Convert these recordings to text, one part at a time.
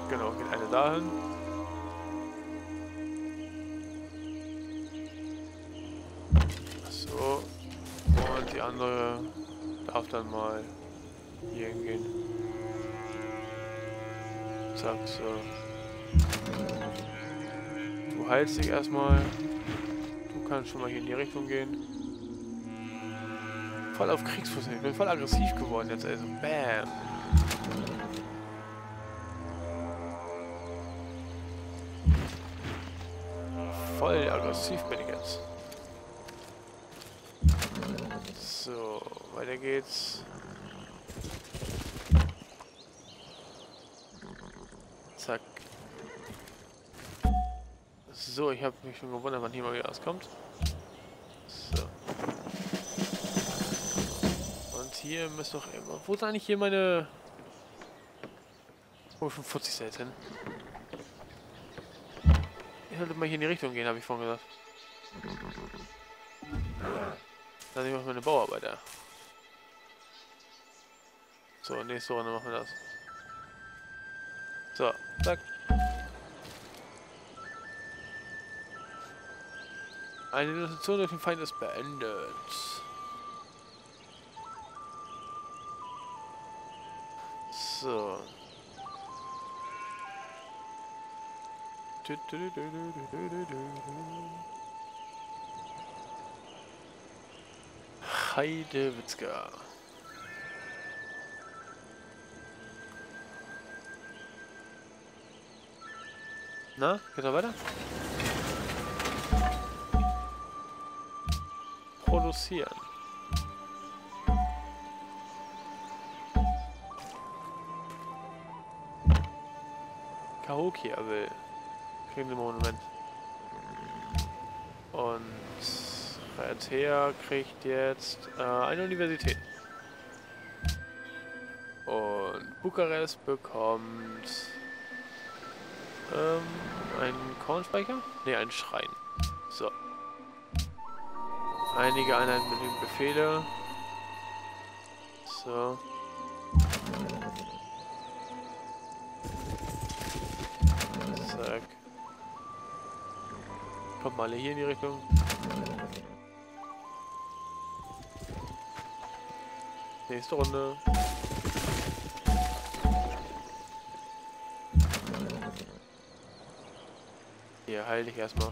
Genau, geht eine dahin. So. Und die andere darf dann mal hier hingehen. Zack, so. Du heilst dich erstmal. Du kannst schon mal hier in die Richtung gehen. Voll auf Kriegsfuß. Ich bin voll aggressiv geworden jetzt, also. Bam. Voll aggressiv bin ich jetzt. So, weiter geht's. Zack. So, ich habe mich schon gewundert, wann hier mal wieder auskommt. So. Und hier müsste doch immer... Wo ist eigentlich hier meine... Oh, schon 40 Cent hin. Ich sollte mal hier in die Richtung gehen, habe ich vorhin gesagt. Dann nehme ich meine Bauarbeiter. So, nächste Runde machen wir das. So, zack. Eine Illustration durch den Feind ist beendet. So. Heidewitzka. Na, geht er weiter? Produzieren. Kahokia will. Kriegen wir Monument. Und Raetea kriegt jetzt eine Universität. Und Bukarest bekommt einen Kornspeicher? Ne, einen Schrein. So. Einige Einheiten mit den Befehle. So. Zack. Kommt mal alle hier in die Richtung. Nächste Runde. Hier, heil dich erstmal.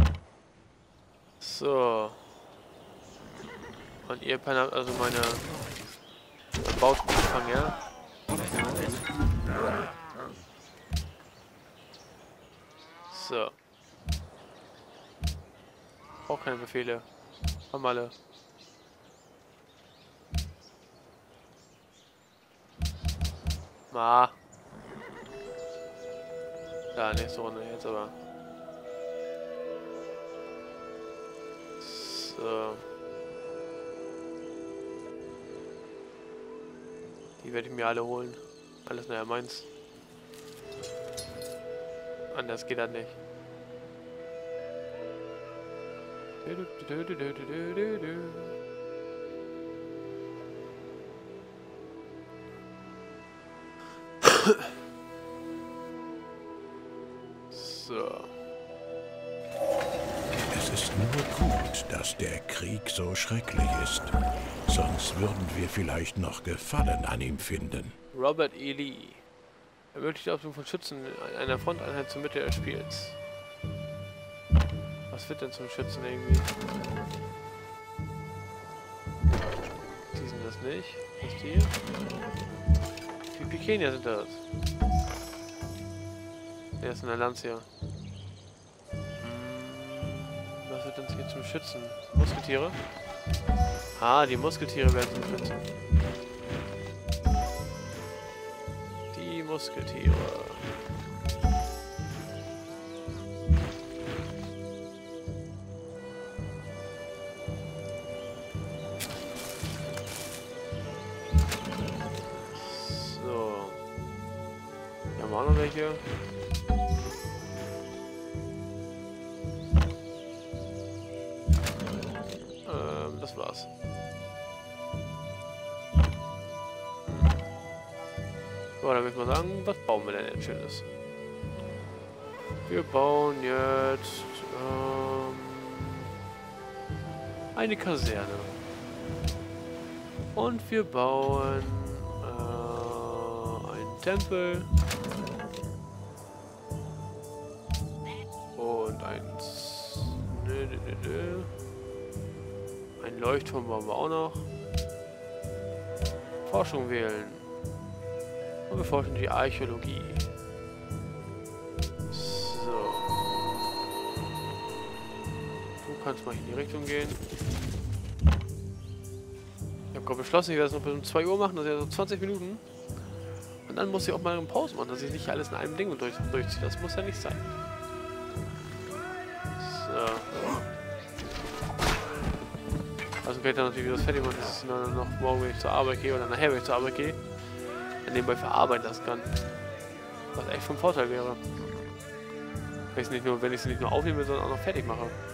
So. Und ihr habt also meine Bauten gefangen, ja? So. Auch keine Befehle. Haben alle. Ma. Da, nächste Runde jetzt aber. So. Die werde ich mir alle holen. Alles nachher meins. Anders geht das nicht. So. Es ist nur gut, dass der Krieg so schrecklich ist. Sonst würden wir vielleicht noch Gefallen an ihm finden. Robert E. Lee. Ermöglicht die Ausbildung von Schützen in einer Fronteinheit zur Mitte des Spiels. Was wird denn zum Schützen irgendwie? Die sind das nicht. Was ist die? Die Pikenier sind das. Der ist in der Lancia. Was wird denn hier zum Schützen? Musketiere? Ah, die Musketiere werden zum Schützen. Die Musketiere. So. Hier haben wir auch noch welche. Das war's. So, dann würde ich mal sagen, was bauen wir denn jetzt Schönes? Wir bauen jetzt eine Kaserne. Und wir bauen einen Tempel. Und ein Leuchtturm bauen wir auch noch. Forschung wählen. Und wir forschen die Archäologie. So. Du kannst mal in die Richtung gehen. Ich habe gerade beschlossen, ich werde es noch bis um 2 Uhr machen, das ist ja so 20 Minuten. Und dann muss ich auch mal eine Pause machen, dass ich nicht alles in einem Ding durchziehe. Das muss ja nicht sein. So. Also kann ich dann natürlich wieder das fertig machen, dass ich dann noch morgen, wenn ich zur Arbeit gehe, oder nachher, wenn ich zur Arbeit gehe, dann nebenbei verarbeiten lassen kann. Was echt vom Vorteil wäre. Wenn ich es nicht nur aufnehme, sondern auch noch fertig mache.